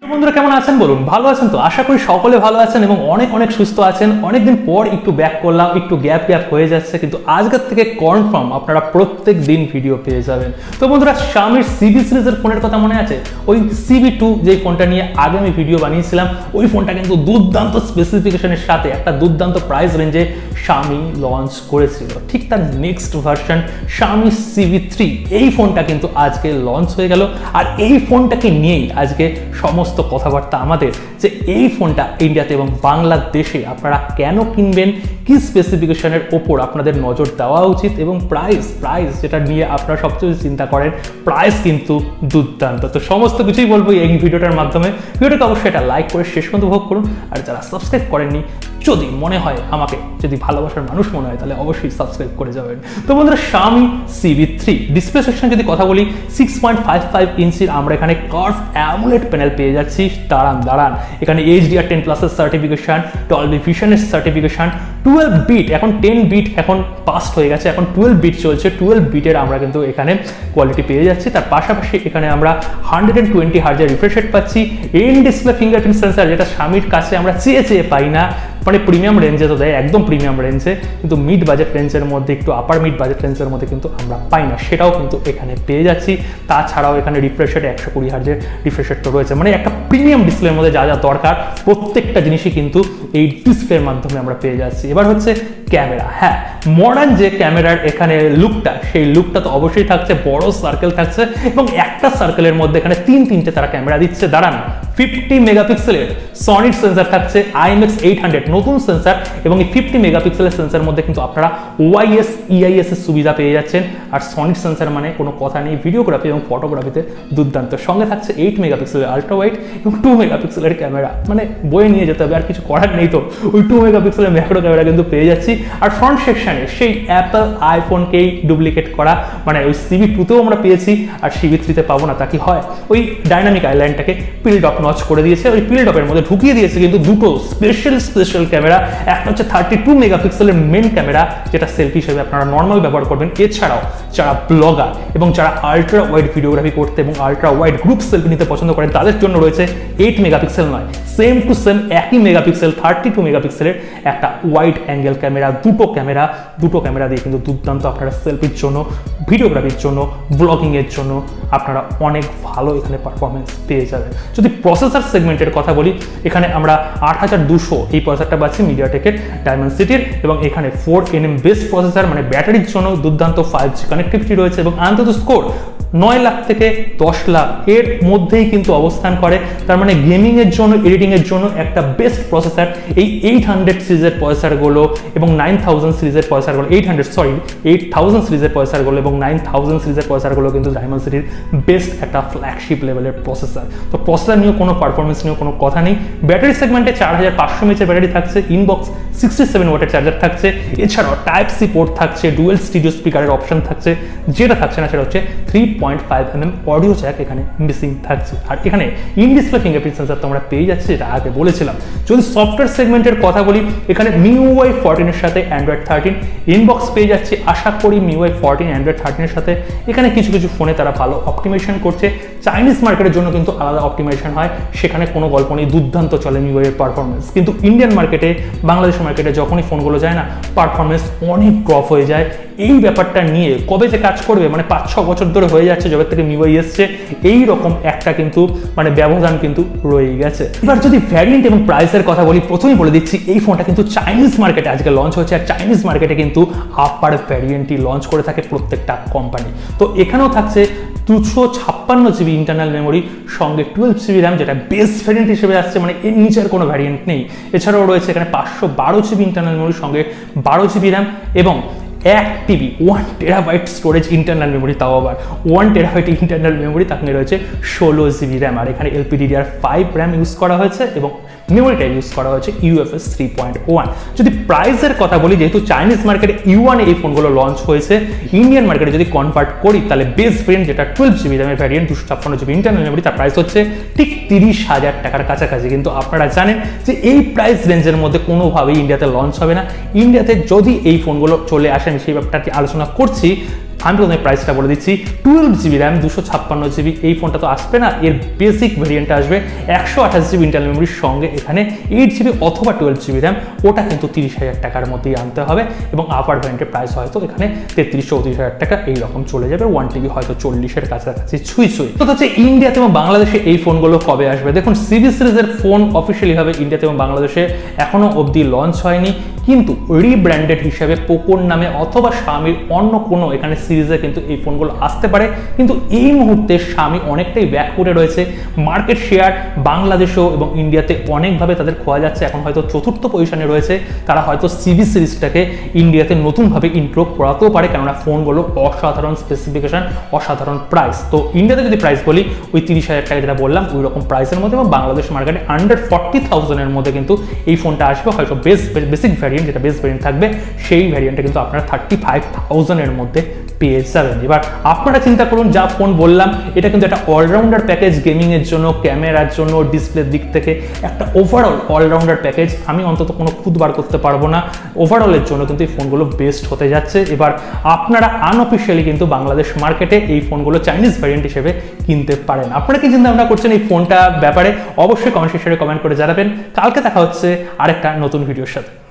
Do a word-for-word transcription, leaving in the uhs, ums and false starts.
বন্ধুরা কেমন আছেন বলুন, ভালো আছেন তো? আশা করি সকলে ভালো আছেন এবং অনেক অনেক সুস্থ আছেন। অনেকদিন পর একটু ব্যাক করলাম, একটু গ্যাপ গ্যাপ হয়ে যাচ্ছে, কিন্তু আজকের থেকে কনফার্ম আপনারা প্রত্যেক দিন ভিডিও পেয়ে যাবেন। তো বন্ধুরা, Xiaomi সিভি সিরিজের ফোনের কথা মনে আছে? ওই সিভি টু যে ফোনটা নিয়ে আগে আমি ভিডিও বানিয়েছিলাম, ওই ফোনটা কিন্তু দুর্দান্ত স্পেসিফিকেশনের সাথে একটা দুর্দান্ত প্রাইস রেঞ্জে Xiaomi লঞ্চ করেছিল। ঠিক তার next version Xiaomi CV three, এই ফোনটা কিন্তু আজকে লঞ্চ হয়ে গেল। আর এই ফোনটাকে নিয়েই আজকে সমস্ত কথাবার্তা আমাদের, যে এই ফোনটা ইন্ডিয়াতে এবং বাংলাদেশে আপনারা কেন কিনবেন, কি স্পেসিফিকেশনের ওপর আপনাদের নজর দেওয়া উচিত, এবং প্রাইস প্রাইস যেটা নিয়ে আপনারা সবচেয়ে চিন্তা করেন, প্রাইস কিন্তু দুর্দান্ত। তো সমস্ত কিছুই বলবো এই ভিডিওটার মাধ্যমে। ভিডিওটাকে অবশ্যই এটা লাইক করে শেষ পর্যন্ত উপভোগ করুন। আর যারা সাবস্ক্রাইব করেননি, যদি মনে হয় আমাকে যদি ভালোবাসার মানুষ মনে হয়, তাহলে অবশ্যই সাবস্ক্রাইব করে যাবেন। তো বন্ধুরা, Xiaomi CV three display section যদি কথা বলি, সিক্স পয়েন্ট ফাইভ ফাইভ ইঞ্চির আমরা এখানে কার্ভ অ্যামোলেড প্যানেল পেয়ে যাচ্ছি। দাঁড়ান দাঁড়ান এখানে এইচডিআর টেন প্লাসের সার্টিফিকেশন, ডলবি ভিশনের সার্টিফিকেশন, টুয়েলভ বিট, এখন টেন বিট এখন পাস্ট হয়ে গেছে, এখন টুয়েলভ বিট চলছে। টুয়েলভ বিটের আমরা কিন্তু এখানে কোয়ালিটি পেয়ে যাচ্ছি। তার পাশাপাশি এখানে আমরা হান্ড্রেড অ্যান্ড টোয়েন্টি হার্জের রিফ্রেশ রেট পাচ্ছি। ইন ডিসপ্লে ফিঙ্গারপ্রিন্ট সেন্সার, যেটা Xiaomiর কাছে আমরা চেয়ে চেয়ে পাই না, মানে প্রিমিয়াম রেঞ্জে তো দেয়, একদম প্রিমিয়াম রেঞ্জে, কিন্তু মিড বাজেট রেঞ্জের মধ্যে, একটু আপার মিড বাজেট রেঞ্জের মধ্যে কিন্তু আমরা পাই না, সেটাও কিন্তু এখানে পেয়ে যাচ্ছি। তাছাড়াও এখানে রিফ্রেশ রেট একশো কুড়ি হার্জের রিফ্রেশ রেট তো রয়েছে। মানে একটা প্রিমিয়াম ডিসপ্লের মধ্যে যা যা দরকার প্রত্যেকটা জিনিসই কিন্তু এই ডিসপ্লের মাধ্যমে আমরা পেয়ে যাচ্ছি। এবার হচ্ছে ক্যামেরা। হ্যাঁ, মডার্ন যে ক্যামেরার এখানে লুকটা, সেই লুকটা তো অবশ্যই থাকছে, বড় সার্কেল থাকছে, এবং একটা সার্কেলের মধ্যে এখানে তিন তিনটে তারা ক্যামেরা দিচ্ছে। দাঁড়ান, ফিফটি মেগাপিক্সেলের সনিড সেন্সার থাকছে, আইএমএক্স এইট হান্ড্রেড নতুন সেন্সার, এবং এই ফিফটি মেগাপিক্সেলের সেন্সার মধ্যে কিন্তু আপনারা ওআইএস ইআইএস এর সুবিধা পেয়ে যাচ্ছেন। আর সনিড সেন্সার মানে কোনো কথা নেই, ভিডিওগ্রাফি এবং ফটোগ্রাফিতে দুর্দান্ত। সঙ্গে থাকছে এইট মেগাপিক্সেলের আলট্রা ওয়াইড এবং টু মেগাপিক্সেলের ক্যামেরা, মানে বয়ে নিয়ে যেতে হবে, আর কিছু করার নেই। তো ওই টু মেগাপিক্সেলের ম্যাক্রো ক্যামেরা কিন্তু পেয়ে যাচ্ছি। আর ফ্রন্ট সেকশনে সেই অ্যাপল আইফোনকেই ডুপ্লিকেট করা, মানে ওই সিভি টুতেও আমরা পেয়েছি, আর সিভি থ্রিতে পাবো না, তা কি হয়? ওই ডাইনামিক আইল্যান্ডটাকে পিল্ড অফ নচ করে দিয়েছে, ওই পিল্ড অফের মধ্যে ঢুকিয়ে দিয়েছে কিন্তু দুটো স্পেশাল স্পেশাল ক্যামেরা। একটা হচ্ছে থার্টি টু মেগাপিক্সেলের মেন ক্যামেরা, যেটা সেলফি হিসেবে আপনারা নর্মাল ব্যবহার করবেন। এছাড়াও যারা ব্লগার এবং যারা আলট্রা ওয়াইড ভিডিওগ্রাফি করতে এবং আলট্রা ওয়াইড গ্রুপ সেলফি নিতে পছন্দ করেন, তাদের জন্য রয়েছে এইট মেগাপিক্সেল নয়, সেম টু সেম একই মেগাপিক্সেল থার্টি টু মেগাপিক্সেলের একটা ওয়াইড অ্যাঙ্গেল ক্যামেরা। দুটো ক্যামেরা দুটো ক্যামেরা দিয়ে কিন্তু দুর্দান্ত আপনারা সেলফির জন্য, ভিডিওগ্রাফির জন্য, ব্লগিংয়ের জন্য আপনারা অনেক ভালো এখানে পারফরমেন্স পেয়ে যাবেন। যদি প্রসেসর সেগমেন্টের কথা বলি, এখানে আমরা আট হাজার দুশো এই প্রসেসরটা পাচ্ছি মিডিয়াটেকের ডায়মেনসিটির, এবং এখানে ফোর এনএম বেস্ট প্রসেসর, মানে ব্যাটারির জন্য দুর্দান্ত ফাইভ জি কানেক্টিভিটি রয়েছে, এবং আন্তত স্কোর নয় লাখ থেকে দশ লাখ এর মধ্যেই কিন্তু অবস্থান করে। তার মানে গেমিং এর জন্য, এডিটিং এর জন্য একটা বেস্ট প্রসেসর এই এইট হান্ড্রেড সিরিজের প্রসেসরগুলো এবং নাইন থাউজেন্ড সিরিজের প্রসেসরগুলো, eight hundred sorry eight thousand সিরিজের প্রসেসরগুলো এবং নাইন থাউজেন্ড সিরিজের প্রসেসরগুলো কিন্তু ডায়মেনসিটির বেস্ট একটা ফ্ল্যাগশিপ লেভেলের প্রসেসর। তো প্রসেসর নিয়ে কোনো পারফরমেন্স নিয়ে কোনো কথা নেই। ব্যাটারি সেগমেন্টে চার হাজার পাঁচশো এমএএইচের ব্যাটারি থাকছে, ইনবক্স সিক্সটি সেভেন ওয়াটের চার্জার থাকছে, এছাড়াও টাইপ সি পোর্ট থাকছে, ডুয়েল স্টিরিও স্পিকারের অপশন থাকছে। যেটা থাকছে না সেটা হচ্ছে three point five M M audio jack এখানে মিসিং থাকছে। আর এখানে ইন ডিসপ্লে ফিঙ্গারপ্রিন্ট সেন্সার তো আমরা পেয়ে যাচ্ছি, যেটা আগে বলেছিলাম। যদি সফটওয়্যার সেগমেন্টের কথা বলি, এখানে মিউআই ফোরটিনের সাথে অ্যান্ড্রয়েড থার্টিন ইনবক্স পেয়ে যাচ্ছি। আশা করি মিউআই ফোরটিন অ্যান্ড্রয়েড থার্টিনের সাথে এখানে কিছু কিছু ফোনে তারা ভালো অপটিমাইজেশন করছে। চাইনিজ মার্কেটের জন্য কিন্তু আলাদা অপটিমাইজেশন হয়, সেখানে কোনো গল্প নেই, দুর্দান্ত চলে মিউআই এর পারফরমেন্স। কিন্তু ইন্ডিয়ান মার্কেটে, বাংলাদেশ মার্কেটে যখনই ফোনগুলো যায় না, পারফরমেন্স অনেক ড্রপ হয়ে যায়। এই ব্যাপারটা নিয়ে কবে যে কাজ করবে, মানে পাঁচ ছ বছর ধরে হয়ে যাচ্ছে যবে থেকে মিউআই এসছে, এই রকম একটা কিন্তু মানে ব্যবধান কিন্তু রয়ে গেছে। এবার যদি ভ্যারিয়েন্ট এবং প্রাইসের কথা বলি, প্রথমেই বলে দিচ্ছি এই ফোনটা কিন্তু চাইনিজ মার্কেটে আজকে লঞ্চ হয়েছে, আর চাইনিজ মার্কেটে কিন্তু আপার ভ্যারিয়েন্টই লঞ্চ করে থাকে প্রত্যেকটা কোম্পানি। তো এখানেও থাকছে দুশো ছাপ্পান্ন জিবি ইন্টারনাল মেমোরি, সঙ্গে টুয়েলভ জিবি র্যাম, যেটা বেস্ট ভ্যারিয়েন্ট হিসেবে আসছে, মানে এর নিচের কোনো ভ্যারিয়েন্ট নেই। এছাড়াও রয়েছে এখানে পাঁচশো বারো জিবি ইন্টারনাল মেমোরি, সঙ্গে বারো জিবি র্যাম, এবং এক TB one terabyte storage internal memory, তাও আবার ওয়ান টেরাবাইট ইন্টারনাল মেমোরি, তার সঙ্গে রয়েছে ষোলো জিবি র্যাম। আর এখানে এলপিডিডিআর ফাইভ র্যাম ইউজ করা হয়েছে এবং মেমোরি টাইপ ইউজ করা হয়েছে ইউএফএস থ্রি পয়েন্ট ওয়ান। যদি প্রাইসের কথা বলি, যেহেতু চাইনিজ মার্কেটে ইউ ওয়ানে এই ফোনগুলো লঞ্চ হয়েছে, ইন্ডিয়ান মার্কেটে যদি কনভার্ট করি, তাহলে বেস্ট ভ্যারিয়েন্ট যেটা টুয়েলভ জিবি র্যামের ভ্যারিয়েন্ট, দুশো ছাপ্পান্ন জিবি ইন্টারনাল মেমোরি, তার প্রাইস হচ্ছে ঠিক তিরিশ হাজার টাকার কাছাকাছি। কিন্তু আপনারা জানেন যে এই প্রাইস রেঞ্জের মধ্যে কোনোভাবেই ইন্ডিয়াতে লঞ্চ হবে না। ইন্ডিয়াতে যদি এই ফোনগুলো চলে আসে, আমি সেই ব্যাপারটা আলোচনা করছি, আমি প্রথমে প্রাইসটা বলে দিচ্ছি। টুয়েলভ জিবি র্যাম, দুশো ছাপ্পান্ন জিবি, এই ফোনটা তো আসবে না, এর বেসিক ভেরিয়েন্টটা আসবে একশো আঠাশ জিবি ইন্টারনাল মেমোরির সঙ্গে। এখানে এইট জিবি অথবা টুয়েলভ জিবি র্যাম, ওটা কিন্তু তিরিশ হাজার টাকার মধ্যেই আনতে হবে এবং আপার ভ্যারিয়েন্টের প্রাইস হয়তো এখানে তেত্রিশ চৌত্রিশ হাজার টাকা এইরকম চলে যাবে। ওয়ান টিবি হয়তো চল্লিশের কাছাকাছি ছুঁই ছুঁই। তো হচ্ছে ইন্ডিয়াতে এবং বাংলাদেশে এই ফোনগুলো কবে আসবে? দেখুন, সিভি সিরিজের ফোন অফিসিয়ালি ভাবে ইন্ডিয়াতে এবং বাংলাদেশে এখনো অবধি লঞ্চ হয়নি, কিন্তু রিব্র্যান্ডেড হিসেবে পোকোর নামে অথবা Xiaomiর অন্য কোনো এখানে সিরিজে কিন্তু এই ফোনগুলো আসতে পারে। কিন্তু এই মুহূর্তে Xiaomi অনেকটাই ব্যাক করে রয়েছে, মার্কেট শেয়ার বাংলাদেশেও এবং ইন্ডিয়াতে অনেকভাবে তাদের খোয়া যাচ্ছে, এখন হয়তো চতুর্থ পজিশনে রয়েছে। তারা হয়তো সিভি সিরিজটাকে ইন্ডিয়াতে নতুনভাবে ইন্ট্রো করাতেও পারে, কেননা ফোনগুলো অসাধারণ স্পেসিফিকেশন, অসাধারণ প্রাইস। তো ইন্ডিয়াতে যদি প্রাইস বলি ওই তিরিশ হাজার টাকা যেটা বললাম ওই রকম প্রাইসের মধ্যে, এবং বাংলাদেশ মার্কেটে আন্ডার ফর্টি থাউজেন্ডের মধ্যে কিন্তু এই ফোনটা আসবে। হয়তো বেস বেসিক ভ্যারিয়েন্ট, যেটা বেস ভ্যারিয়েন্ট থাকবে সেই ভ্যারিয়েন্টটা কিন্তু আপনারা থার্টি ফাইভ থাউজেন্ডের মধ্যে পেয়ে যাবেন। এবার আপনারা চিন্তা করুন, যা ফোন বললাম এটা কিন্তু একটা অলরাউন্ডার প্যাকেজ, গেমিংয়ের জন্য, ক্যামেরার জন্য, ডিসপ্লের দিক থেকে একটা ওভারঅল অলরাউন্ডার প্যাকেজ। আমি অন্তত কোনো খুদ বার করতে পারবো না, ওভারঅলের জন্য কিন্তু এই ফোনগুলো বেস্ট হতে যাচ্ছে। এবার আপনারা আনঅফিসিয়ালি কিন্তু বাংলাদেশ মার্কেটে এই ফোনগুলো চাইনিজ ভ্যারিয়েন্ট হিসেবে কিনতে পারেন। আপনারা কি চিন্তা ভাবনা করছেন এই ফোনটা ব্যাপারে? অবশ্যই কমেন্ট সেকশনে কমেন্ট করে জানাবেন। কালকে দেখা হচ্ছে আরেকটা নতুন ভিডিওর সাথে।